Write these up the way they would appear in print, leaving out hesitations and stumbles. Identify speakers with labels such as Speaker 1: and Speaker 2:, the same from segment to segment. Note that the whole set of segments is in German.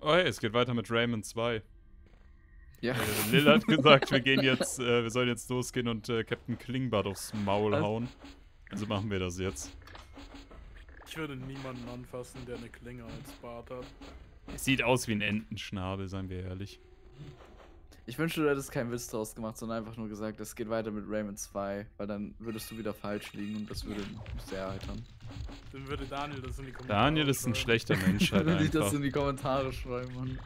Speaker 1: Oh hey, es geht weiter mit Rayman 2.
Speaker 2: Ja.
Speaker 1: Lil hat gesagt, wir sollen jetzt losgehen und Captain Klingbart aufs Maul hauen. Also machen wir das jetzt.
Speaker 3: Ich würde niemanden anfassen, der eine Klinge als Bart hat.
Speaker 1: Es sieht aus wie ein Entenschnabel, seien wir ehrlich.
Speaker 2: Ich wünschte, du hättest keinen Witz draus gemacht, sondern einfach nur gesagt, es geht weiter mit Rayman 2, weil dann würdest du wieder falsch liegen und das würde mich sehr erheitern.
Speaker 3: Dann würde Daniel das in die Kommentare
Speaker 1: Daniel ist ein schlechter Mensch halt
Speaker 2: Würde ich das
Speaker 1: einfach.
Speaker 2: in die Kommentare schreiben, Mann.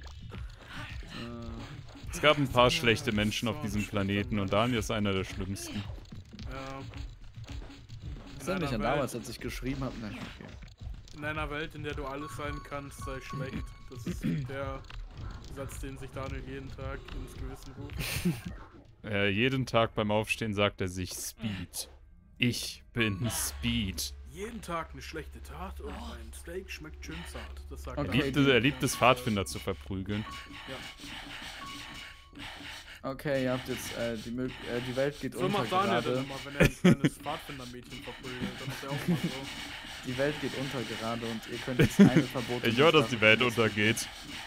Speaker 1: Es gab ein paar schlechte Menschen auf diesem Planeten und Daniel ist einer der schlimmsten.
Speaker 3: Ja.
Speaker 2: Das erinnert mich an damals, als ich geschrieben habe. Nein, okay.
Speaker 3: In einer Welt, in der du alles sein kannst, sei schlecht. Das ist der Satz, den sich Daniel jeden Tag ins Gewissen ruft.
Speaker 1: Jeden Tag beim Aufstehen sagt er sich Speed. Ich bin Speed.
Speaker 3: Jeden Tag eine schlechte Tat und mein Steak schmeckt schön zart. Das sagt
Speaker 2: Okay.
Speaker 1: Er liebt es, Pfadfinder zu verprügeln.
Speaker 3: Ja.
Speaker 2: Okay, ihr habt jetzt die Welt geht
Speaker 3: So
Speaker 2: unter
Speaker 3: macht Daniel
Speaker 2: gerade.
Speaker 3: dann immer, wenn er ein kleines Pfadfindermädchen verprügelt. Dann ist er auch mal so.
Speaker 2: Die Welt geht unter gerade und ihr könnt jetzt eine verbotene
Speaker 1: Ich höre, dass
Speaker 2: Sache
Speaker 1: die Welt
Speaker 2: tun.
Speaker 1: untergeht.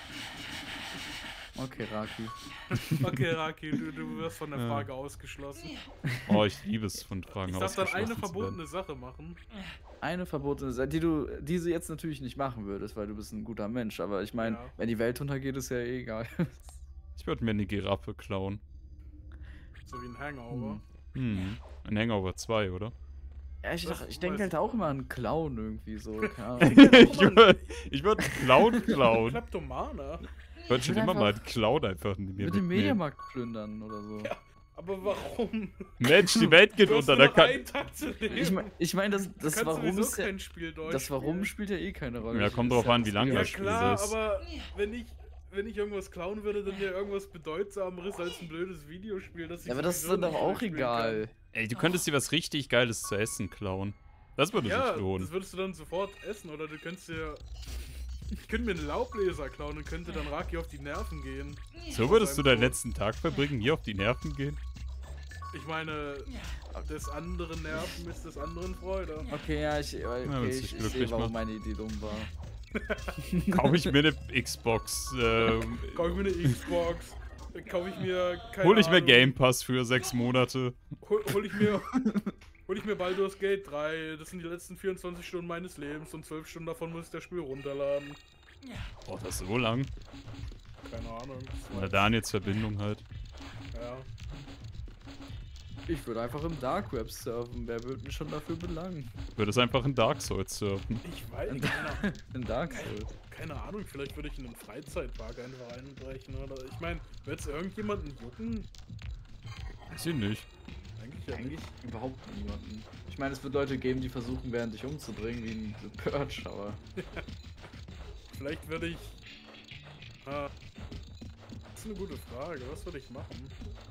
Speaker 2: Okay, Raki.
Speaker 3: Okay, Raki, du wirst von der Frage ausgeschlossen.
Speaker 1: Oh, ich liebe es, von Fragen
Speaker 3: Ich darf dann
Speaker 1: ausgeschlossen
Speaker 3: eine
Speaker 1: zu werden.
Speaker 3: verbotene Sache machen.
Speaker 2: Eine verbotene Sache, die du jetzt natürlich nicht machen würdest, weil du bist ein guter Mensch. Aber ich meine,
Speaker 3: Ja.
Speaker 2: wenn die Welt untergeht, ist ja eh egal.
Speaker 1: Ich würde mir eine Giraffe klauen.
Speaker 3: So wie ein Hangover.
Speaker 1: Ein Hangover 2, oder?
Speaker 2: Ja, ich
Speaker 3: Was?
Speaker 2: denke halt auch immer an Clown irgendwie so. Keine Ahnung.
Speaker 1: Ich würde einen Clown klauen.
Speaker 3: Kleptomane.
Speaker 1: Ich würde schon
Speaker 2: will
Speaker 1: immer mal
Speaker 2: einfach
Speaker 1: einen Clown einfach in mir
Speaker 2: Mit dem
Speaker 1: mitnehmen.
Speaker 2: Mediamarkt plündern oder so.
Speaker 3: Ja. Aber warum?
Speaker 1: Mensch, die Welt geht
Speaker 3: Du hast
Speaker 1: unter.
Speaker 3: nur
Speaker 1: Da
Speaker 3: noch
Speaker 1: kann...
Speaker 3: einen Tag zu leben.
Speaker 2: Ich meine,
Speaker 3: Du
Speaker 2: das
Speaker 3: kannst
Speaker 2: Warum
Speaker 3: sowieso
Speaker 2: ist ja,
Speaker 3: kein Spiel
Speaker 2: das
Speaker 3: durchspielen.
Speaker 2: Warum spielt ja eh keine Rolle.
Speaker 1: Ja, kommt drauf an, wie lang
Speaker 3: Ja
Speaker 1: das Spiel
Speaker 3: klar,
Speaker 1: ist.
Speaker 3: aber wenn ich irgendwas klauen würde, dann ja irgendwas Bedeutsameres als ein blödes Videospiel, das ich
Speaker 2: Ja, aber das ist
Speaker 3: sowieso
Speaker 2: dann doch
Speaker 3: nicht
Speaker 2: auch
Speaker 3: durchspielen
Speaker 2: egal.
Speaker 1: Ey, du könntest dir was richtig Geiles zu essen klauen. Das würde
Speaker 3: kann. Ja,
Speaker 1: sich lohnen.
Speaker 3: das würdest du dann sofort essen oder du könntest dir... Ich könnte mir einen Laubbläser klauen und könnte dann Raki auf die Nerven gehen.
Speaker 1: So würdest du deinen letzten Tag verbringen, hier auf die Nerven gehen?
Speaker 3: Ich meine, des anderen Nerven ist des anderen Freude.
Speaker 2: Okay, ja, ich
Speaker 1: wenn's dich
Speaker 2: sehe,
Speaker 1: glücklich
Speaker 2: warum
Speaker 1: macht.
Speaker 2: meine Idee dumm war.
Speaker 1: Kaufe ich mir eine Xbox,
Speaker 3: Kaufe ich mir eine Xbox, kaufe ich mir... keine
Speaker 1: hol ich mir
Speaker 3: Ahnung,
Speaker 1: Game Pass für 6 Monate.
Speaker 3: Hol ich mir Baldur's Gate 3, das sind die letzten 24 Stunden meines Lebens und 12 Stunden davon muss ich das Spiel runterladen.
Speaker 1: Boah, das ist so lang.
Speaker 3: Keine Ahnung.
Speaker 1: Na, Daniels Verbindung halt.
Speaker 3: Ja.
Speaker 2: Ich würde einfach im Dark Web surfen. Wer würde mich schon dafür belangen?
Speaker 1: Du würdest einfach in Dark Souls surfen.
Speaker 3: Ich weiß
Speaker 2: In,
Speaker 3: nicht.
Speaker 2: in Dark Souls.
Speaker 3: Keine Ahnung, vielleicht würde ich in einen Freizeitpark einfach einbrechen oder. Ich meine, wird es irgendjemanden jucken?
Speaker 1: Weiß ich nicht.
Speaker 3: Eigentlich ja
Speaker 2: Eigentlich
Speaker 3: nicht.
Speaker 2: überhaupt niemanden. Ich meine, es wird Leute geben, die versuchen werden, dich umzubringen, wie ein The Purge, aber...
Speaker 3: Vielleicht würde ich. Das ist eine gute Frage. Was würde ich machen?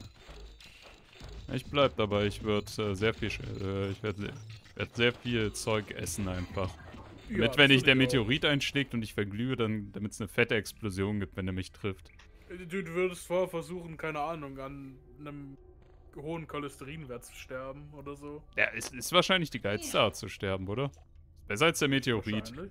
Speaker 1: Ich bleib dabei, ich würde ich werde sehr viel Zeug essen einfach.
Speaker 3: Ja,
Speaker 1: Damit,
Speaker 3: das
Speaker 1: wenn
Speaker 3: würd
Speaker 1: ich der
Speaker 3: auch.
Speaker 1: Meteorit einschlägt und ich verglühe, dann damit es eine fette Explosion gibt, wenn er mich trifft.
Speaker 3: Du würdest vorher versuchen, keine Ahnung, an einem hohen Cholesterinwert zu sterben oder so.
Speaker 1: Ja, es ist wahrscheinlich die geilste Art zu sterben, oder? Besser als der Meteorit.
Speaker 3: Wahrscheinlich.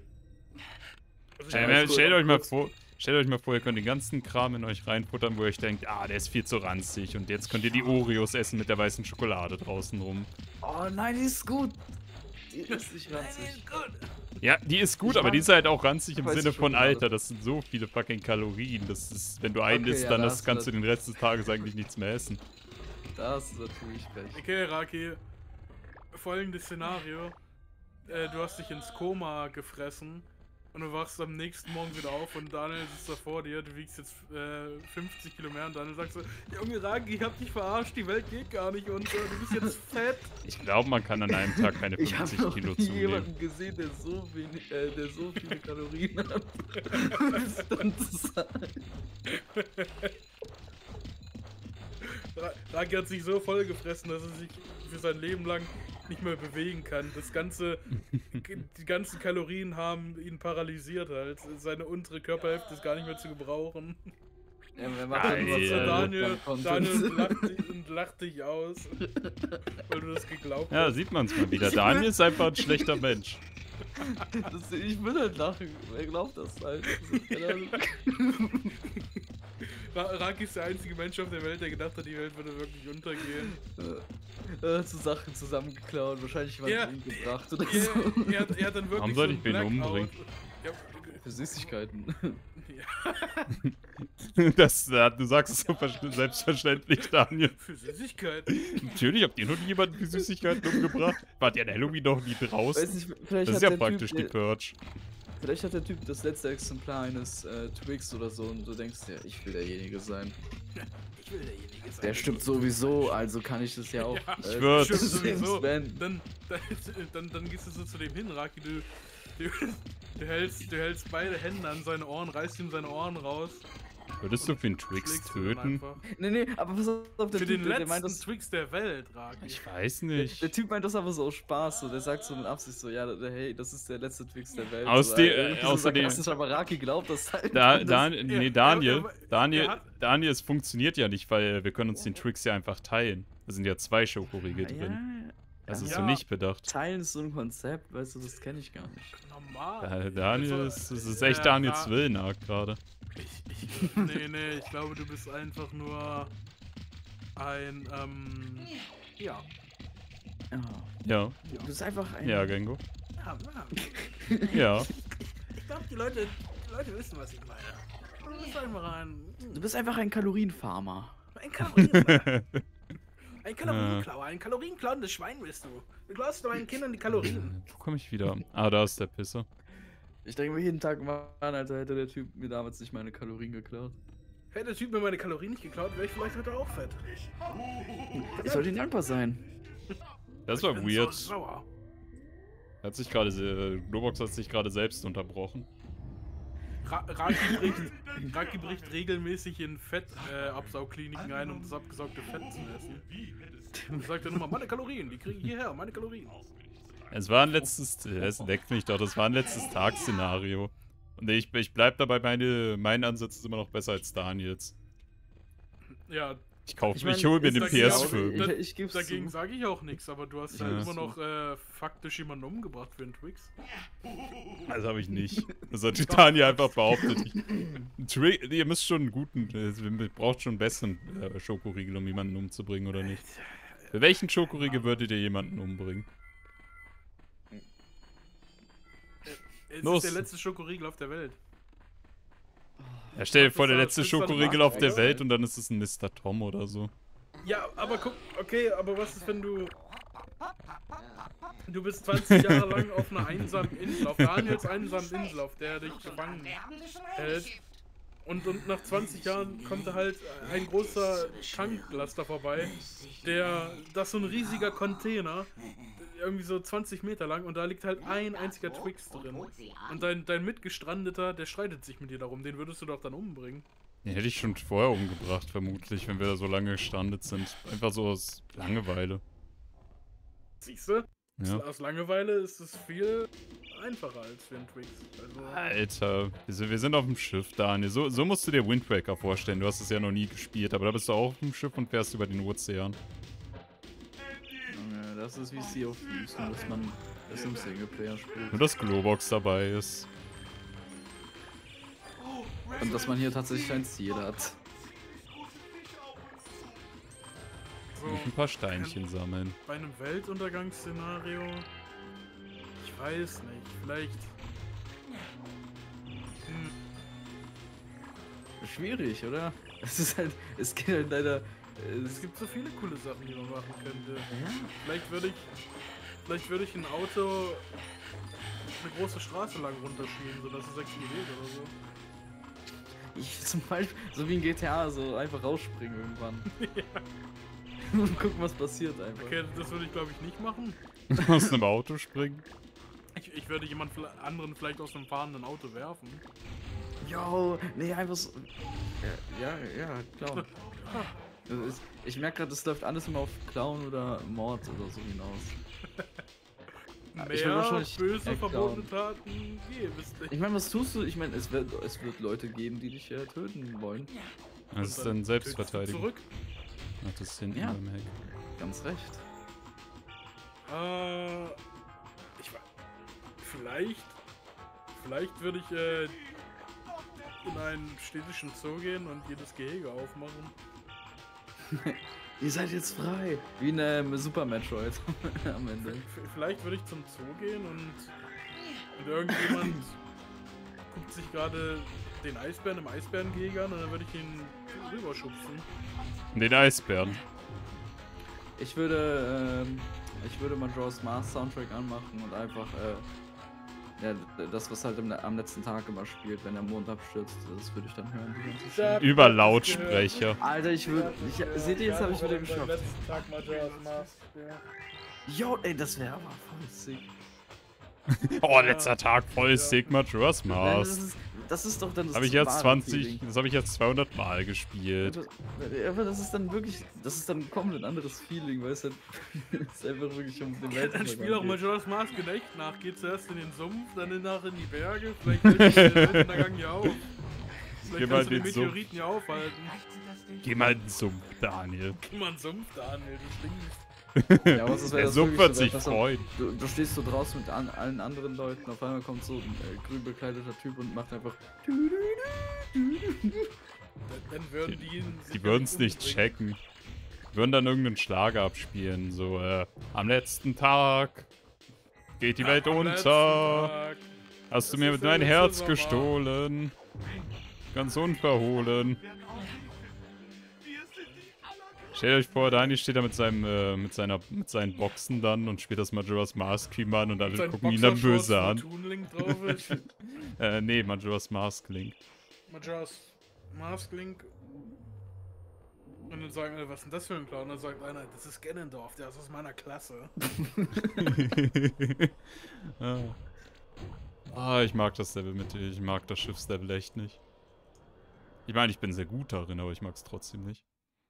Speaker 3: Also
Speaker 1: Stellt euch mal vor, ihr könnt den ganzen Kram in euch reinfuttern, wo ihr euch denkt, ah, der ist viel zu ranzig und jetzt könnt ihr die Oreos essen mit der weißen Schokolade draußen rum.
Speaker 2: Oh nein, die ist gut! Die ist nicht ranzig.
Speaker 1: Ja, die ist gut,
Speaker 2: Ich
Speaker 1: aber
Speaker 2: mag
Speaker 1: die ist halt auch ranzig im
Speaker 2: weiße
Speaker 1: Sinne von,
Speaker 2: Schokolade.
Speaker 1: Alter, das sind so viele fucking Kalorien. Das ist, wenn du einen
Speaker 2: Okay,
Speaker 1: isst,
Speaker 2: ja,
Speaker 1: dann
Speaker 2: da
Speaker 1: das
Speaker 2: hast
Speaker 1: kannst
Speaker 2: du
Speaker 1: du den Rest des Tages eigentlich nichts mehr essen.
Speaker 2: Da hast du natürlich recht.
Speaker 3: Okay, Raki. Folgendes Szenario. Du hast dich ins Koma gefressen und du wachst am nächsten Morgen wieder auf und Daniel sitzt da vor dir, du wiegst jetzt 50 Kilo mehr und Daniel sagt so, Junge Raki, ich hab dich verarscht, die Welt geht gar nicht unter, du bist jetzt fett.
Speaker 1: Ich glaube, man kann an einem Tag keine
Speaker 2: Ich habe
Speaker 1: 50
Speaker 2: noch
Speaker 1: Kilo
Speaker 2: nie
Speaker 1: zunehmen.
Speaker 2: jemanden gesehen, der so viele Kalorien hat. Was ist dann zu sagen?
Speaker 3: Raki hat sich so voll gefressen, dass er sich für sein Leben lang nicht mehr bewegen kann. Die ganzen Kalorien haben ihn paralysiert halt. Seine untere Körperhälfte ist gar nicht mehr zu gebrauchen.
Speaker 2: Ja, wer macht
Speaker 1: Geil.
Speaker 2: denn was für
Speaker 3: Daniel
Speaker 2: Content?
Speaker 3: lacht dich aus, weil du das geglaubt
Speaker 1: Ja,
Speaker 3: hast.
Speaker 1: sieht man es mal wieder. Daniel ist einfach ein schlechter Mensch.
Speaker 2: Ich will halt lachen. Wer glaubt das halt? Keine Ahnung.
Speaker 3: Raki ist der einzige Mensch auf der Welt, der gedacht hat, die Welt würde wirklich untergehen.
Speaker 2: So Sachen zusammengeklaut, wahrscheinlich jemand umgebracht oder so.
Speaker 3: Er hat dann wirklich
Speaker 1: Warum
Speaker 3: so
Speaker 1: soll
Speaker 3: ein
Speaker 1: ich wen umbringen?
Speaker 3: Ja,
Speaker 2: Für Süßigkeiten.
Speaker 3: ja,
Speaker 1: Du sagst es so selbstverständlich, Daniel.
Speaker 3: für Süßigkeiten.
Speaker 1: Natürlich habt ihr noch nie jemanden für Süßigkeiten umgebracht. Wart ihr an Halloween noch nie draußen?
Speaker 2: Weiß nicht, vielleicht
Speaker 1: Das ist
Speaker 2: hat
Speaker 1: ja
Speaker 2: der
Speaker 1: praktisch
Speaker 2: Typ,
Speaker 1: die Purge.
Speaker 2: Vielleicht hat der Typ das letzte Exemplar eines Twix oder so und du denkst dir, ich will derjenige sein.
Speaker 3: Ich will derjenige sein.
Speaker 2: Der stimmt sowieso, also kann ich das ja auch.
Speaker 3: Ja,
Speaker 1: Ich würd-
Speaker 3: Stimmt sowieso.
Speaker 2: Sven.
Speaker 3: Dann gehst du so zu dem hin, Raki, du hältst beide Hände an seine Ohren, reißt ihm seine Ohren raus.
Speaker 1: Würdest du für einen Twix
Speaker 3: schlägst ihn dann
Speaker 1: töten?
Speaker 3: einfach.
Speaker 2: Nee, aber pass auf, der
Speaker 3: Für
Speaker 2: Typ,
Speaker 3: den
Speaker 2: der
Speaker 3: letzten
Speaker 2: meint das.
Speaker 3: Twix der Welt, Raki.
Speaker 1: Ich weiß
Speaker 2: Der
Speaker 1: nicht.
Speaker 2: Typ meint das aber so aus Spaß, so, der sagt so mit Absicht so, ja, hey, das ist der letzte Twix der Welt.
Speaker 1: Aus
Speaker 2: so,
Speaker 1: dem-
Speaker 2: irgendwie so
Speaker 1: außerdem-
Speaker 2: sarkastisch, aber Raki glaubt das halt.
Speaker 1: Daniel, es funktioniert ja nicht, weil wir können uns den Twix ja einfach teilen. Da sind ja 2 Schokoriegel drin. Das ist so
Speaker 3: Ja.
Speaker 1: nicht bedacht.
Speaker 2: Teilen ist so ein Konzept, weißt du, das kenne ich gar nicht.
Speaker 3: Normal.
Speaker 1: Daniel,
Speaker 3: Also,
Speaker 1: das ist echt Daniels Willenart gerade.
Speaker 3: Nee, ich glaube, du bist einfach nur ein, ja.
Speaker 1: Ja,
Speaker 2: Du bist einfach ein.
Speaker 1: ja, Gengo.
Speaker 3: Ja.
Speaker 1: Ja.
Speaker 3: Ich glaube, die Leute wissen, was ich meine. Du bist einfach
Speaker 2: Du bist einfach ein Kalorienfarmer.
Speaker 3: ein Kalorien. Ein Kalorienklauer, ein kalorienklauendes Schwein bist du. Du klaust deinen Kindern die Kalorien.
Speaker 1: Wo komme ich wieder? Ah, da ist der Pisser.
Speaker 2: Ich denke mir jeden Tag, Mann, Alter, hätte der Typ mir damals nicht meine Kalorien geklaut.
Speaker 3: Hätte der Typ mir meine Kalorien nicht geklaut, wäre ich vielleicht heute auch fett.
Speaker 2: Ich sollte ihm dankbar sein.
Speaker 1: Das war
Speaker 3: Ich bin
Speaker 1: weird.
Speaker 3: So sauer.
Speaker 1: Globox hat sich gerade selbst unterbrochen.
Speaker 3: Raki bricht regelmäßig in Fettabsaugkliniken ein, um das abgesaugte Fett zu essen. Und sagt dann immer, meine Kalorien, die kriege ich hierher, meine Kalorien.
Speaker 1: Es war ein letztes, es leckt mich doch, das war ein letztes Tagsszenario. Und ich bleib dabei, mein Ansatz ist immer noch besser als Daniels.
Speaker 3: Ja,
Speaker 1: Ich
Speaker 2: mein,
Speaker 1: hol mir
Speaker 3: ist
Speaker 1: den
Speaker 3: dagegen
Speaker 1: PS5.
Speaker 2: Ich geb's
Speaker 3: dagegen
Speaker 2: zu.
Speaker 3: sage ich auch nichts, aber du hast
Speaker 1: Ja.
Speaker 3: halt immer noch faktisch jemanden umgebracht für einen Twix.
Speaker 1: Das habe ich nicht. Das hat Daniel einfach behauptet. Ihr müsst schon einen guten, ihr braucht schon einen besseren Schokoriegel, um jemanden umzubringen, oder nicht? Für welchen Schokoriegel würdet ihr jemanden umbringen?
Speaker 3: Es
Speaker 1: Los.
Speaker 3: ist der letzte Schokoriegel auf der Welt.
Speaker 1: Ja, stell dir
Speaker 3: Das
Speaker 1: vor, der
Speaker 3: war-
Speaker 1: letzte
Speaker 3: das war
Speaker 1: Schokoriegel
Speaker 3: die
Speaker 1: auf der
Speaker 2: Marke,
Speaker 1: Welt und dann ist es ein Mr. Tom oder so.
Speaker 3: Ja, aber guck, okay, aber was ist, wenn du... Du bist 20 Jahre lang auf einer einsamen Insel, auf Daniels einsamen Insel, auf der er dich gefangen hält. Und nach 20 Jahren kommt da halt ein großer Tanklaster vorbei, das ist so ein riesiger Container, irgendwie so 20 Meter lang, und da liegt halt ein einziger Twix drin. Und dein Mitgestrandeter, der streitet sich mit dir darum, den würdest du doch dann umbringen.
Speaker 1: Den hätte ich schon vorher umgebracht, vermutlich, wenn wir da so lange gestrandet sind. Einfach so aus Langeweile.
Speaker 3: Siehst du?
Speaker 1: Ja.
Speaker 3: Aus Langeweile ist es viel einfacher als für einen Twix. Also,
Speaker 1: Alter, wir sind auf dem Schiff, Daniel. So musst du dir Wind Waker vorstellen. Du hast es ja noch nie gespielt, aber da bist du auch auf dem Schiff und fährst über den Ozean.
Speaker 2: Junge, das ist wie Sea of Thieves, nur dass man es im Singleplayer spielt.
Speaker 1: Nur dass Globox dabei ist.
Speaker 2: Und dass man hier tatsächlich ein Ziel hat.
Speaker 3: so,
Speaker 1: Und ein paar Steinchen sammeln.
Speaker 3: bei einem Weltuntergangsszenario, ich weiß nicht, vielleicht...
Speaker 2: Schwierig, oder? Es ist halt, es geht halt leider.
Speaker 3: Es gibt so viele coole Sachen, die man machen könnte. Vielleicht würde ich ein Auto eine große Straße lang runterschieben, sodass es explodiert oder so.
Speaker 2: Ich zum Beispiel, so wie in GTA, so einfach rausspringen irgendwann. Und gucken, was passiert einfach.
Speaker 3: Okay, das würde ich glaube ich nicht machen.
Speaker 1: Aus einem Auto springen.
Speaker 3: Ich würde jemand anderen vielleicht aus einem fahrenden Auto werfen.
Speaker 2: Yo, nee, einfach so. Ja, klar. Ich merke gerade, das läuft alles immer auf Clown oder Mord oder so hinaus. Ich will
Speaker 3: Mehr
Speaker 2: wahrscheinlich
Speaker 3: böse
Speaker 2: klauen.
Speaker 3: verbotene Taten gibt es nicht.
Speaker 2: Ich meine, was tust du? Ich meine, es wird Leute geben, die dich töten wollen.
Speaker 1: Das ist
Speaker 3: Und
Speaker 1: dann
Speaker 3: tötest du
Speaker 1: Selbstverteidigung.
Speaker 3: Zurück.
Speaker 1: Ach, das ist hinten
Speaker 2: Ja.
Speaker 1: beim Heck.
Speaker 2: Ganz recht.
Speaker 3: Vielleicht würde ich in einen städtischen Zoo gehen und jedes Gehege aufmachen.
Speaker 2: Ihr seid jetzt frei. Wie in Super Metroid am Ende.
Speaker 3: Vielleicht würde ich zum Zoo gehen und irgendjemand guckt sich gerade den Eisbären im Eisbärengehege an und dann würde ich ihn rüberschubsen.
Speaker 1: Den Eisbären.
Speaker 2: Ich würde Majora's Mask Soundtrack anmachen und einfach, ja, das, was halt am letzten Tag immer spielt, wenn der Mond abstürzt, das würde ich dann hören. Die ganze Zeit.
Speaker 1: Über Lautsprecher.
Speaker 2: Alter, seht ihr, jetzt habe ich wieder geschafft.
Speaker 3: Letzten Tag Majora's Mask.
Speaker 2: Jo, ey, das wäre aber voll sick.
Speaker 1: Oh, letzter Tag voll sick, Majora's
Speaker 2: Nein,
Speaker 1: Mask.
Speaker 2: das ist doch dann das
Speaker 1: Habe ich jetzt
Speaker 2: wahre Feeling.
Speaker 1: das habe ich jetzt 200 Mal gespielt.
Speaker 2: Aber das ist dann wirklich, das ist dann ein komplett anderes Feeling, weil es halt, es ist einfach wirklich um den Welt.
Speaker 3: Dann spiel auch Majora's Mask in echt nach. Geht zuerst in den Sumpf, dann danach in die Berge. Vielleicht fällt der Weltuntergang hier auf. Vielleicht kannst du die Meteoriten hier aufhalten.
Speaker 1: Geh mal in den Sumpf, Daniel.
Speaker 3: Geh mal in den Sumpf, Daniel, du stinkst.
Speaker 2: Ja, was ist, wenn
Speaker 1: Der
Speaker 2: das
Speaker 1: Sumpf
Speaker 2: wirklich
Speaker 1: wird
Speaker 2: so
Speaker 1: sich
Speaker 2: wäre?
Speaker 1: freuen.
Speaker 2: Du stehst so draußen mit allen anderen Leuten, auf einmal kommt so ein grün bekleideter Typ und macht einfach.
Speaker 3: Dann würden
Speaker 1: Die würden es nicht checken. Die würden dann irgendeinen Schlager abspielen. So, am letzten Tag geht die Welt unter. Hast du mir mit mein Herz gestohlen. Ganz unverhohlen. Stellt euch vor, Dani steht da mit seinen Boxen dann und spielt das Majora's Mask Theme an und alle gucken ihn dann böse an. Nee, Majora's Mask Link.
Speaker 3: Majora's Mask Link. Und dann sagen alle, was ist denn das für ein Clown? Und dann sagt einer, das ist Ganondorf, der ist aus meiner Klasse.
Speaker 1: Ich mag das Level mit dir. Ich mag das Schiffslevel echt nicht. Ich meine, ich bin sehr gut darin, aber ich mag es trotzdem nicht.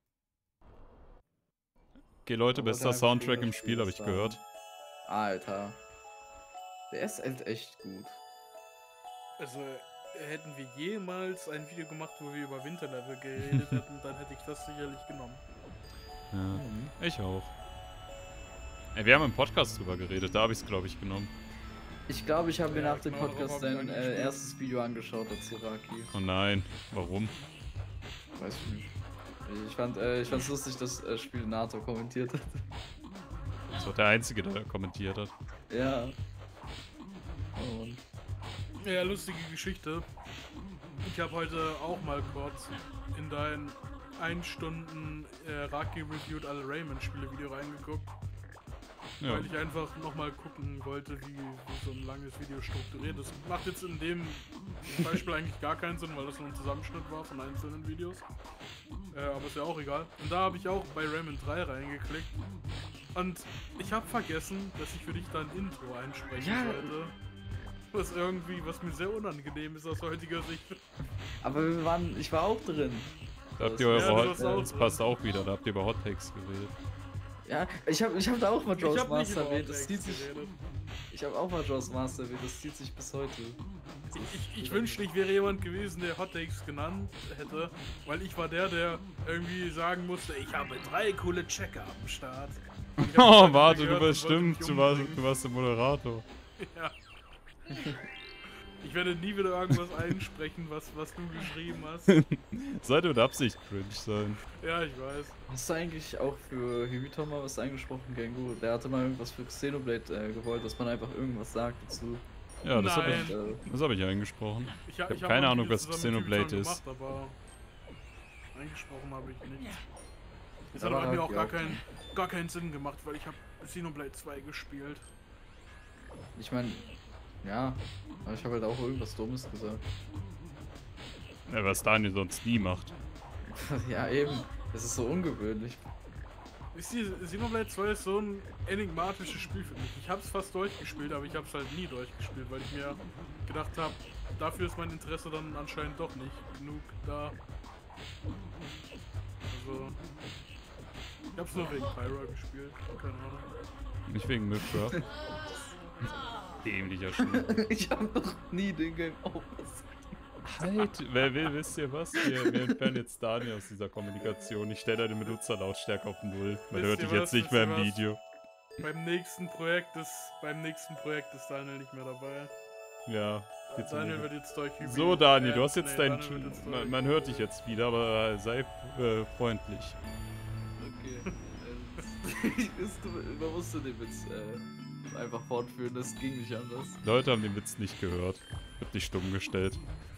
Speaker 1: Okay, Leute, bester Soundtrack im Spiel, habe ich gehört.
Speaker 2: Alter. Der ist halt echt gut.
Speaker 3: Also, hätten wir jemals ein Video gemacht, wo wir über Winterlevel geredet hätten, dann hätte ich das sicherlich genommen.
Speaker 1: Ja, ich auch. Ey, wir haben im Podcast drüber geredet, da habe ich es, glaube ich, genommen.
Speaker 2: Ich glaube, ich habe mir nach dem
Speaker 3: genau,
Speaker 2: Podcast
Speaker 3: darauf hab
Speaker 2: dein
Speaker 3: ich angespielt.
Speaker 2: erstes Video angeschaut dazu, Raki.
Speaker 1: Oh nein, warum?
Speaker 2: Weiß ich nicht. Ich fand's lustig, dass Spiel Nato kommentiert hat.
Speaker 1: Das war der Einzige, der kommentiert hat.
Speaker 2: Ja. Oh Mann.
Speaker 3: Ja, lustige Geschichte. Ich habe heute auch mal kurz in dein 1 Stunden Raki reviewed alle Rayman-Spiele Video reingeguckt.
Speaker 1: Ja.
Speaker 3: Weil ich einfach nochmal gucken wollte, wie so ein langes Video strukturiert ist. Macht jetzt in dem Beispiel eigentlich gar keinen Sinn, weil das nur ein Zusammenschnitt war von einzelnen Videos. Aber ist ja auch egal. Und da habe ich auch bei Rayman 3 reingeklickt. Und ich habe vergessen, dass ich für dich da ein Intro einsprechen sollte. Was mir sehr unangenehm ist aus heutiger Sicht.
Speaker 2: Aber ich war auch drin.
Speaker 1: Da habt ihr eure das passt auch wieder, da habt ihr über Hot Takes geredet.
Speaker 2: Ja, ich hab da auch mal Jaws Master erwähnt, das
Speaker 3: Takes
Speaker 2: zieht sich.
Speaker 3: geredet.
Speaker 2: Ich habe auch mal Jaws Master erwähnt, das zieht sich bis heute.
Speaker 3: Ich wünschte, ich wäre jemand gewesen, der Hot Takes genannt hätte, weil ich war der irgendwie sagen musste, ich habe 3 coole Checker am Start.
Speaker 1: Oh, warte, du bestimmt, du warst der Moderator.
Speaker 3: Ja. Ich werde nie wieder irgendwas einsprechen, was du geschrieben hast.
Speaker 1: Sollte mit Absicht cringe sein.
Speaker 3: Ja, ich weiß.
Speaker 2: Hast du eigentlich auch für Hibito mal was eingesprochen, Gengu? Der hatte mal irgendwas für Xenoblade gewollt, dass man einfach irgendwas sagt dazu.
Speaker 1: Ja, das habe
Speaker 3: Nein.
Speaker 1: ich eingesprochen.
Speaker 3: Ich
Speaker 1: hab
Speaker 3: hab
Speaker 1: keine
Speaker 3: auch
Speaker 1: Ahnung,
Speaker 3: vieles
Speaker 1: was
Speaker 3: zusammen mit
Speaker 1: Xenoblade
Speaker 3: Typen
Speaker 1: ist.
Speaker 3: schon gemacht, aber eingesprochen habe ich nicht. Das
Speaker 2: Aber
Speaker 3: hat bei mir
Speaker 2: hab
Speaker 3: auch
Speaker 2: ich
Speaker 3: gar keinen Sinn gemacht, weil ich habe Xenoblade 2 gespielt.
Speaker 2: Ich meine, ja, aber ich habe halt auch irgendwas Dummes gesagt.
Speaker 1: Ja, was Daniel sonst nie macht.
Speaker 2: Ja, eben. Das ist so ungewöhnlich.
Speaker 3: Wisst ihr, Xenoblade 2 ist so ein enigmatisches Spiel für mich. Ich habe es fast durchgespielt, aber ich habe es halt nie durchgespielt, weil ich mir gedacht habe, dafür ist mein Interesse dann anscheinend doch nicht genug da. Also, ich habe es nur wegen Pyra gespielt, keine Ahnung.
Speaker 1: Nicht wegen Mithra. Dämlicher Spiel.
Speaker 2: Ich habe noch nie den Game Over.
Speaker 1: Halt, wer will, wisst ihr was? Wir entfernen jetzt Daniel aus dieser Kommunikation. Ich stelle deine Benutzerlautstärke auf 0. Man
Speaker 3: Wisst
Speaker 1: hört
Speaker 3: ihr
Speaker 1: dich jetzt
Speaker 3: was,
Speaker 1: nicht mehr im
Speaker 3: wisst ihr
Speaker 1: Video.
Speaker 3: Beim nächsten Projekt ist Daniel nicht mehr dabei.
Speaker 1: Ja.
Speaker 3: Daniel wird jetzt durch Hybrid.
Speaker 1: So, Daniel, du hast jetzt
Speaker 3: Daniel wird jetzt
Speaker 1: Man hört dich jetzt wieder, aber sei freundlich.
Speaker 2: Okay. Man musste den Witz einfach fortführen, das ging nicht anders.
Speaker 1: Leute haben den Witz nicht gehört. Ich hab dich stumm gestellt.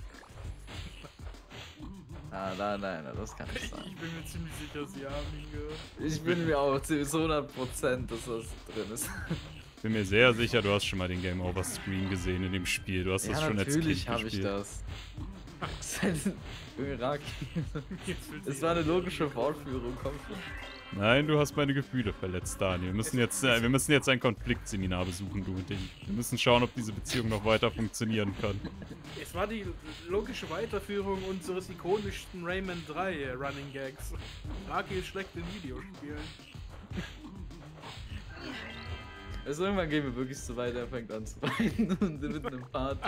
Speaker 2: Ah, nein, das kann nicht sein.
Speaker 3: Ich bin mir ziemlich sicher, sie haben ihn gehört.
Speaker 2: Ich bin mir auch zu 100%, dass das drin ist.
Speaker 1: Ich bin mir sehr sicher, du hast schon mal den Game Over Screen gesehen in dem Spiel. Du hast das schon als Kind
Speaker 2: natürlich habe ich
Speaker 1: gespielt.
Speaker 2: das. Iraki.
Speaker 3: Jetzt fühlt
Speaker 2: Es
Speaker 3: sich
Speaker 2: war eine
Speaker 3: an.
Speaker 2: logische Fortführung, komm schon.
Speaker 1: Nein, du hast meine Gefühle verletzt, Daniel. Wir müssen jetzt ein Konfliktseminar besuchen, du und ich. Wir müssen schauen, ob diese Beziehung noch weiter funktionieren kann.
Speaker 3: Es war die logische Weiterführung unseres ikonischsten Rayman 3 Running Gags. Raki ist schlecht in Videospielen.
Speaker 2: Also irgendwann gehen wir wirklich so weit, er fängt an zu weinen und mit einem Part.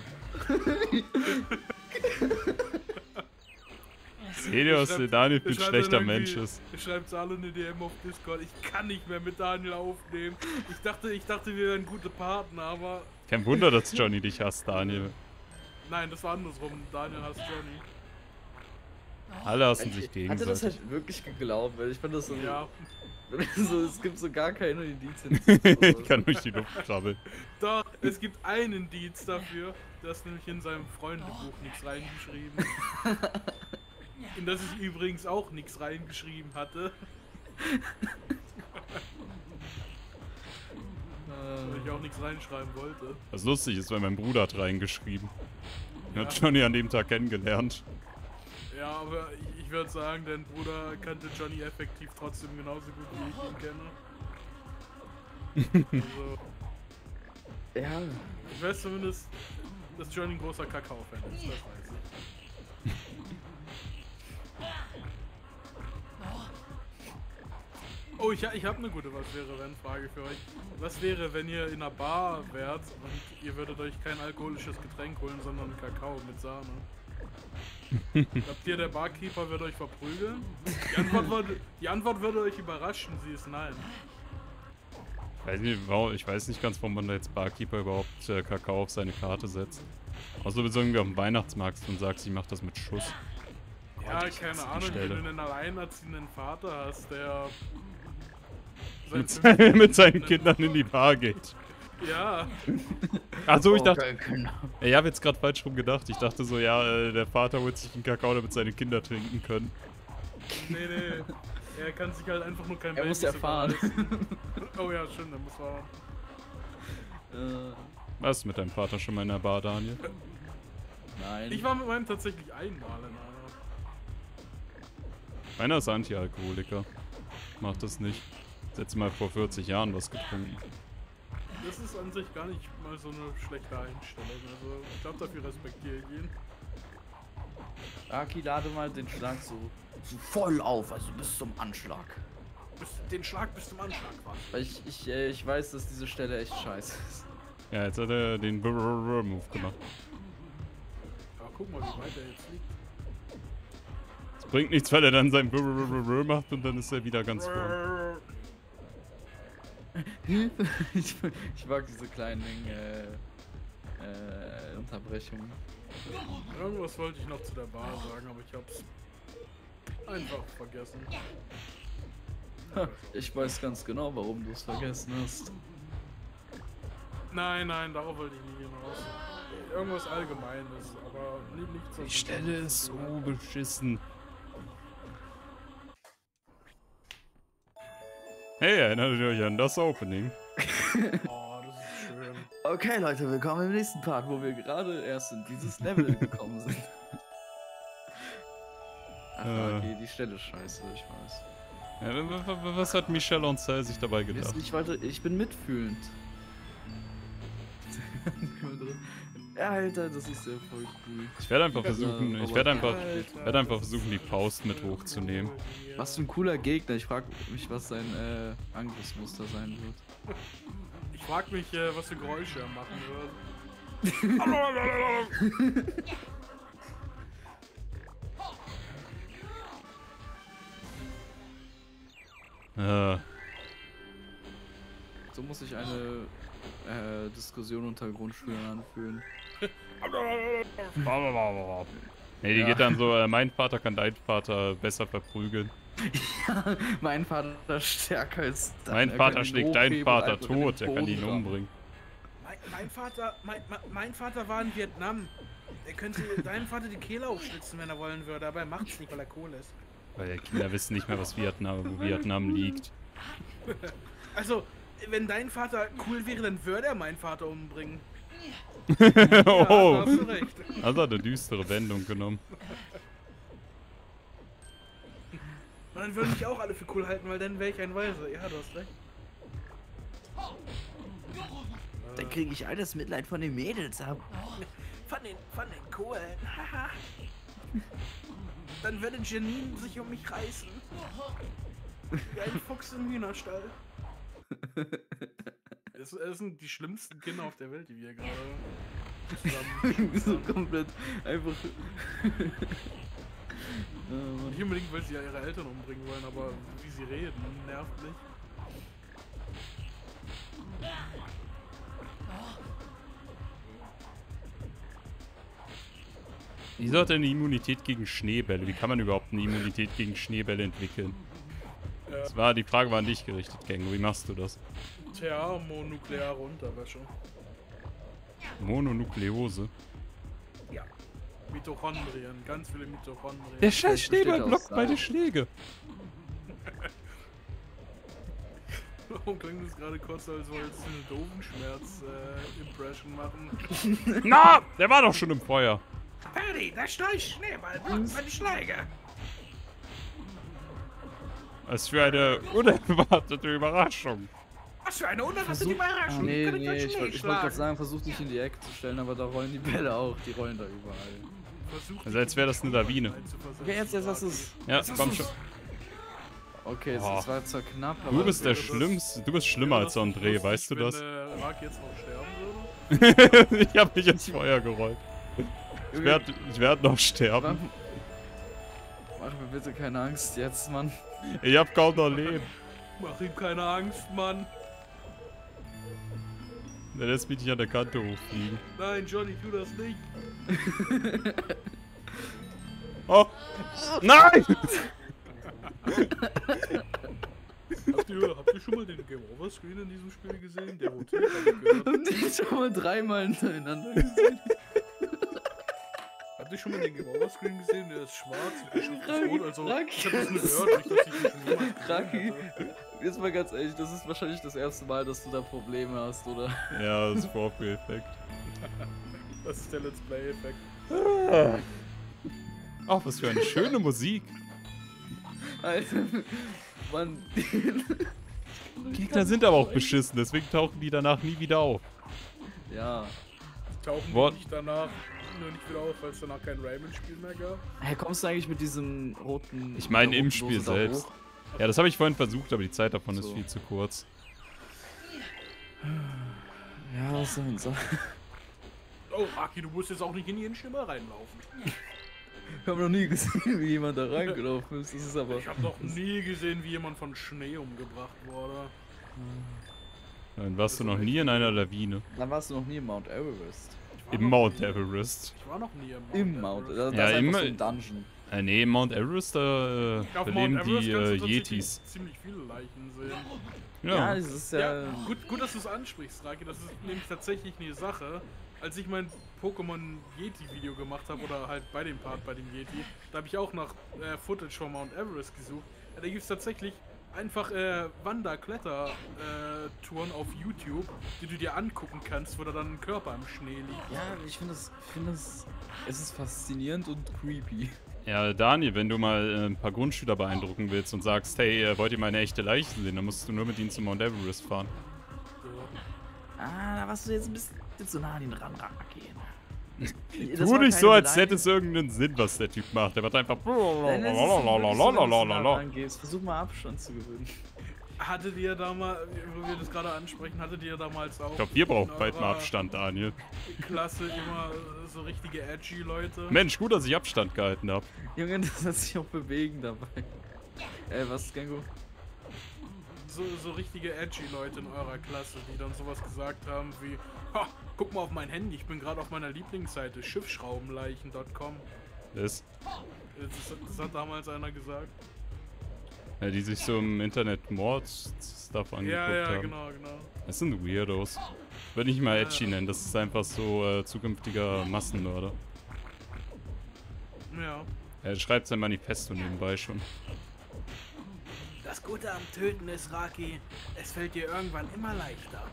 Speaker 1: Seht ihr, was der Daniel für ein schlechter Mensch ist?
Speaker 3: Schreibt alle eine DM auf Discord. Ich kann nicht mehr mit Daniel aufnehmen. Ich dachte, wir wären gute Partner, aber
Speaker 1: Kein Wunder, dass Johnny dich hasst, Daniel.
Speaker 3: nein, das war andersrum. Daniel hasst Johnny.
Speaker 1: Alle hassen sich
Speaker 2: Hat er das
Speaker 1: gegenseitig.
Speaker 2: halt wirklich geglaubt? Weil ich fand das so.
Speaker 3: Ja,
Speaker 2: So, es gibt so gar keine Indizien.
Speaker 1: Ich kann durch die Luft krabbeln.
Speaker 3: doch, es gibt einen Indiz dafür, das nämlich in seinem Freundebuch nichts reingeschrieben. In das ich übrigens auch nichts reingeschrieben hatte. Weil ich auch nichts reinschreiben wollte.
Speaker 1: Was lustig ist, weil mein Bruder hat reingeschrieben. Er hat Johnny an dem Tag kennengelernt.
Speaker 3: Ja, aber ich würde sagen, dein Bruder kannte Johnny effektiv trotzdem genauso gut, wie ich ihn kenne. Also,
Speaker 2: Ja.
Speaker 3: ich weiß zumindest, dass Johnny ein großer Kakao-Fan ist, das weiß ich. Oh, ich habe eine gute Was-wäre-wenn-Frage für euch. Was wäre, wenn ihr in einer Bar wärt und ihr würdet euch kein alkoholisches Getränk holen, sondern Kakao mit Sahne? Glaubt ihr, der Barkeeper wird euch verprügeln? Die Antwort würde euch überraschen, sie ist nein.
Speaker 1: Ich weiß nicht ganz, warum man da jetzt Barkeeper überhaupt Kakao auf seine Karte setzt. Außer du bist irgendwie auf dem Weihnachtsmarkt und sagst, ich mach das mit Schuss.
Speaker 3: Ja,
Speaker 1: ich
Speaker 3: keine
Speaker 1: hasse die
Speaker 3: Ahnung, wenn
Speaker 1: Stelle.
Speaker 3: du einen alleinerziehenden Vater hast, der
Speaker 1: Mit seinen Kindern in die Bar geht.
Speaker 3: Ja,
Speaker 1: Achso, ich dachte,
Speaker 2: Genau.
Speaker 1: ich habe jetzt gerade falsch rum gedacht. Ich dachte so, ja, der Vater holt sich einen Kakao, damit seine Kinder trinken können.
Speaker 3: nee. Er kann sich halt einfach nur kein
Speaker 2: Er muss
Speaker 3: Babysitter
Speaker 2: erfahren.
Speaker 3: leisten. Oh ja, stimmt, er muss fahren.
Speaker 1: Warst du mit deinem Vater schon mal in der Bar, Daniel?
Speaker 2: Nein.
Speaker 3: Ich war mit meinem tatsächlich einmal in einer.
Speaker 1: Meiner ist Anti-Alkoholiker. Macht das nicht. Letztes Mal vor 40 Jahren was getrunken.
Speaker 3: Das ist an sich gar nicht mal so eine schlechte Einstellung. Also, ich glaube, dafür respektiere ich ihn.
Speaker 2: Aki, lade mal den Schlag so voll auf, also bis zum Anschlag.
Speaker 3: Den Schlag bis zum Anschlag war.
Speaker 2: Weil ich weiß, dass diese Stelle echt scheiße ist.
Speaker 1: Ja, jetzt hat er den Move gemacht.
Speaker 3: Aber guck mal, wie weit er jetzt liegt.
Speaker 1: Es bringt nichts, weil er dann sein macht und dann ist er wieder ganz vorn.
Speaker 2: Ich mag diese kleinen Unterbrechungen.
Speaker 3: Irgendwas wollte ich noch zu der Bar sagen, aber ich hab's einfach vergessen.
Speaker 2: Ich weiß ganz genau, warum du es vergessen hast.
Speaker 3: Nein, darauf wollte ich nie hinaus. Irgendwas Allgemeines, aber nichts.
Speaker 1: Die Stelle ist so beschissen. Hey, erinnert ihr euch an das Opening?
Speaker 3: Oh, das ist schön.
Speaker 2: Okay, Leute, willkommen im nächsten Part, wo wir gerade erst in dieses Level gekommen sind. Ach, okay, die Stelle ist scheiße, ich weiß.
Speaker 1: Ja, was hat Michel Ancel sich dabei gedacht?
Speaker 2: Ich bin mitfühlend. Ja, Alter, das ist ja voll cool.
Speaker 1: Ich werde einfach versuchen,
Speaker 2: aber-
Speaker 1: versuchen, die Pause mit hochzunehmen.
Speaker 2: Was für ein cooler Gegner. Ich frage mich, was sein Angriffsmuster sein wird.
Speaker 3: Ich frag mich, was für Geräusche er machen wird.
Speaker 2: So muss sich eine Diskussion unter Grundschülern anfühlen.
Speaker 1: Nee, die
Speaker 2: Ja.
Speaker 1: geht dann so, mein Vater kann deinen Vater besser verprügeln.
Speaker 2: Ja, mein Vater ist stärker als dein.
Speaker 1: Mein
Speaker 2: Er
Speaker 1: Vater
Speaker 2: kann ihn
Speaker 1: schlägt deinen
Speaker 2: hochheben
Speaker 1: Vater
Speaker 2: und einfach in den
Speaker 1: tot, er kann ihn
Speaker 2: Boden rammen.
Speaker 1: umbringen.
Speaker 3: Mein Vater war in Vietnam. Er könnte deinem Vater die Kehle aufschlitzen, wenn er wollen würde, aber er macht es nicht, weil er cool ist.
Speaker 1: Weil die Kinder wissen nicht mehr, wo Vietnam liegt.
Speaker 3: Also, wenn dein Vater cool wäre, dann würde er meinen Vater umbringen.
Speaker 1: Oh,
Speaker 3: Ja, da hast du recht.
Speaker 1: das hat eine düstere Wendung genommen.
Speaker 3: Und dann würden mich auch alle für cool halten, weil dann wäre ich ein Weiser. Ja, du hast recht.
Speaker 2: Dann kriege ich alles Mitleid von den Mädels ab.
Speaker 3: Von den Coolen. Haha. Dann würde Janine sich um mich reißen. Wie ein Fuchs im Hühnerstall. Das sind die schlimmsten Kinder auf der Welt, die wir gerade zusammen
Speaker 2: So komplett einfach.
Speaker 3: Nicht unbedingt, weil sie ja ihre Eltern umbringen wollen, aber wie sie reden, nervt mich.
Speaker 1: Wieso hat er eine Immunität gegen Schneebälle? Wie kann man überhaupt eine Immunität gegen Schneebälle entwickeln? Die Frage war an dich gerichtet, Gengo. Wie machst du das?
Speaker 3: Thermonukleare Unterwäsche.
Speaker 1: Mononukleose.
Speaker 3: Ja. Mitochondrien, ganz viele Mitochondrien.
Speaker 1: Der scheiß
Speaker 2: besteht
Speaker 1: Schneeball
Speaker 2: aus
Speaker 1: blockt
Speaker 2: Salz.
Speaker 1: meine Schläge.
Speaker 3: Warum klingt das gerade kurz, als wolltest du eine Dovenschmerz-Impression machen?
Speaker 1: Na, der war doch schon im Feuer.
Speaker 3: Paddy, der Schneeball blockt meine Schläge.
Speaker 1: Was für eine unerwartete Überraschung.
Speaker 3: Was für eine unerwartete Überraschung.
Speaker 2: Nee,
Speaker 3: Kann ich
Speaker 2: nee,
Speaker 3: euch
Speaker 2: ich
Speaker 3: Schnee
Speaker 2: wollte
Speaker 3: schlagen?
Speaker 2: gerade sagen, versuch dich in die Ecke zu stellen, aber da rollen die Bälle auch, die rollen da überall.
Speaker 3: Versuch,
Speaker 1: Also als wäre das eine Lawine.
Speaker 2: Okay, jetzt hast du es.
Speaker 1: Ja, komm schon.
Speaker 2: Okay,
Speaker 1: Oh.
Speaker 2: es war zwar knapp, aber.
Speaker 1: Du bist der
Speaker 3: das-
Speaker 1: Schlimmste. Du bist schlimmer als André, weißt du das?
Speaker 3: Wenn Raki jetzt noch sterben würde?
Speaker 1: Ich hab mich ins Feuer gerollt. Ich werd noch sterben.
Speaker 2: Mach mir bitte keine Angst jetzt, Mann.
Speaker 1: Ich hab kaum noch Leben.
Speaker 3: Mach ihm keine Angst, Mann.
Speaker 1: Der lässt mich nicht an der Kante hochfliegen.
Speaker 3: Nein, Johnny, tu das nicht.
Speaker 1: Oh! Nein!
Speaker 3: Habt ihr schon mal den Game Over Screen in diesem Spiel gesehen? Der rotiert, hab ich gehört.
Speaker 2: Und die schon mal dreimal hintereinander gesehen.
Speaker 3: Habt ihr schon mal den Game Over Screen gesehen? Der ist schwarz und der Schrift ist
Speaker 2: Raki,
Speaker 3: rot. Also,
Speaker 2: Raki,
Speaker 3: ich hab das nur gehört, nicht, dass ich den schon jemals gesehen
Speaker 2: Raki,
Speaker 3: hätte.
Speaker 2: jetzt mal ganz ehrlich, das ist wahrscheinlich das erste Mal, dass du da Probleme hast, oder?
Speaker 1: Ja, das ist Vorführeffekt.
Speaker 3: Das ist der Let's Play-Effekt.
Speaker 1: Ach, was für eine schöne Musik.
Speaker 2: Alter, Mann.
Speaker 1: Gegner sind aber auch beschissen, deswegen tauchen die danach nie wieder auf.
Speaker 2: Ja.
Speaker 3: Tauchen
Speaker 1: What?
Speaker 3: die nicht danach nur nicht wieder auf, weil es danach kein Rayman-Spiel mehr gab?
Speaker 2: Hey, kommst du eigentlich mit diesem roten.
Speaker 1: Ich meine
Speaker 2: mit der
Speaker 1: im
Speaker 2: roten
Speaker 1: Spiel
Speaker 2: Dose da
Speaker 1: selbst.
Speaker 2: hoch?
Speaker 1: Ja, das habe ich vorhin versucht, aber die Zeit davon ist
Speaker 2: So.
Speaker 1: viel zu kurz.
Speaker 2: Ja, was soll man sagen?
Speaker 3: Oh, Raki, du musst jetzt auch nicht in jeden Schimmer reinlaufen.
Speaker 2: Ich habe noch nie gesehen, wie jemand da reingelaufen ist. Das ist aber.
Speaker 3: Ich habe noch nie gesehen, wie jemand von Schnee umgebracht wurde.
Speaker 1: Dann warst du noch nie in einer Lawine.
Speaker 2: Dann warst du noch nie im Mount Everest.
Speaker 3: Ich war
Speaker 1: Im
Speaker 3: noch
Speaker 1: Mount
Speaker 3: nie-
Speaker 1: Everest.
Speaker 3: Ich war noch nie
Speaker 2: Im Mount.
Speaker 3: Everest.
Speaker 2: Das
Speaker 1: Ja,
Speaker 2: ist einfach
Speaker 1: immer-
Speaker 2: so ein Dungeon.
Speaker 1: Nee, im Mount Everest, da
Speaker 3: Auf Mount
Speaker 1: leben
Speaker 3: Everest
Speaker 1: die
Speaker 3: kannst du tatsächlich
Speaker 1: Yetis.
Speaker 3: ziemlich viele Leichen sehen.
Speaker 2: Ja,
Speaker 1: Ja.
Speaker 2: das ist
Speaker 3: Ja,
Speaker 2: ja.
Speaker 3: gut, dass du es ansprichst, Raki. Das ist nämlich tatsächlich eine Sache. Als ich mein Pokémon Yeti-Video gemacht habe, oder halt bei dem Part bei dem Yeti, da habe ich auch nach Footage von Mount Everest gesucht. Da gibt es tatsächlich einfach Wander-Kletter-Touren auf YouTube, die du dir angucken kannst, wo da dann ein Körper im Schnee liegt.
Speaker 2: Ja, ich finde es ist faszinierend und creepy.
Speaker 1: Ja, Daniel, wenn du mal ein paar Grundschüler beeindrucken willst und sagst, hey, wollt ihr mal eine echte Leiche sehen, dann musst du nur mit ihnen zum Mount Everest fahren.
Speaker 2: Ah, da warst du jetzt ein bisschen zu nah an den Rand gehen.
Speaker 1: Tu nicht so, als hätte es irgendeinen Sinn, was der Typ macht. Der macht einfach.
Speaker 2: Versuch mal Abstand zu gewöhnen.
Speaker 3: Hattet ihr damals, wo wir das gerade ansprechen, hattet ihr damals auch
Speaker 1: Ich glaube, wir brauchen
Speaker 3: in
Speaker 1: bald mal
Speaker 3: eurer
Speaker 1: Abstand, Daniel.
Speaker 3: Klasse immer so richtige edgy Leute?
Speaker 1: Mensch, gut, dass ich Abstand gehalten habe.
Speaker 2: Junge, das hat sich auch bewegen dabei. Was, Gengo?
Speaker 3: so richtige edgy Leute in eurer Klasse, die dann sowas gesagt haben wie, ha, guck mal auf mein Handy, ich bin gerade auf meiner Lieblingsseite, schiffschraubenleichen.com.
Speaker 1: Das,
Speaker 3: Das hat damals einer gesagt.
Speaker 1: ja, die sich so im Internet Mord-Stuff angeguckt
Speaker 3: Ja,
Speaker 1: haben.
Speaker 3: genau.
Speaker 1: Das sind Weirdos. Würde ich mal edgy nennen, das ist einfach so zukünftiger Massenmörder.
Speaker 3: Ja.
Speaker 1: Er schreibt sein Manifesto nebenbei schon.
Speaker 3: Das Gute am Töten ist, Raki, es fällt dir irgendwann immer leichter.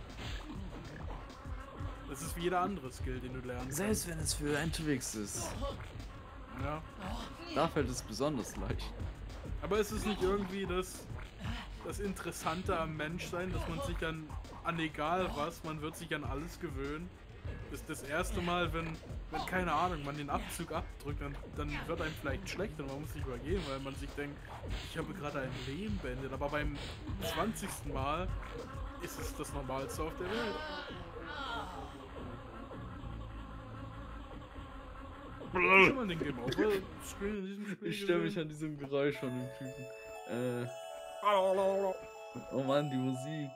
Speaker 3: Das ist wie jeder andere Skill, den du lernst.
Speaker 2: Selbst wenn es für ein Twix ist.
Speaker 3: Ja.
Speaker 2: Da fällt es besonders leicht.
Speaker 3: Aber ist es nicht irgendwie das Interessante am Menschsein, dass man sich an egal was, man wird sich an alles gewöhnen? Das erste Mal, wenn keine Ahnung, man den Abzug abdrückt, dann wird einem vielleicht schlecht und man muss sich übergehen, weil man sich denkt, ich habe gerade ein Leben beendet. Aber beim 20. Mal ist es das Normalste auf der Welt. Schon mal den Game Over Screen in diesem Spiel
Speaker 2: Ich störe mich
Speaker 3: gesehen?
Speaker 2: an diesem Geräusch von dem Typen. Oh Mann, die Musik.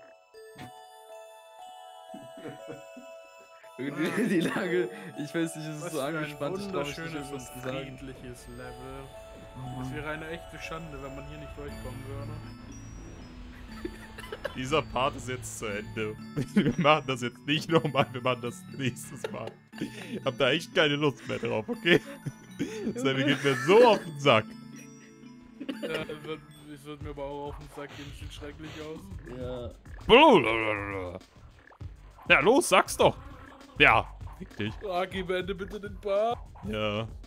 Speaker 2: Die Lage, ich weiß nicht, es ist
Speaker 3: Was
Speaker 2: so
Speaker 3: für ein
Speaker 2: angespannt, ich glaube, ich nicht
Speaker 3: wunderschönes
Speaker 2: was
Speaker 3: und
Speaker 2: zu sagen.
Speaker 3: friedliches Level. Es wäre eine echte Schande, wenn man hier nicht durchkommen würde.
Speaker 1: Dieser Part ist jetzt zu Ende. Wir machen das jetzt nicht nochmal, wir machen das nächstes Mal. Ich hab da echt keine Lust mehr drauf, okay? Das geht mir so auf den Sack.
Speaker 3: Ja, es wird mir aber auch auf den Sack gehen, sieht schrecklich aus.
Speaker 2: Ja.
Speaker 1: Ja, los, sag's doch. Ja, fick dich.
Speaker 3: Raki, beende bitte den Part.
Speaker 1: Ja.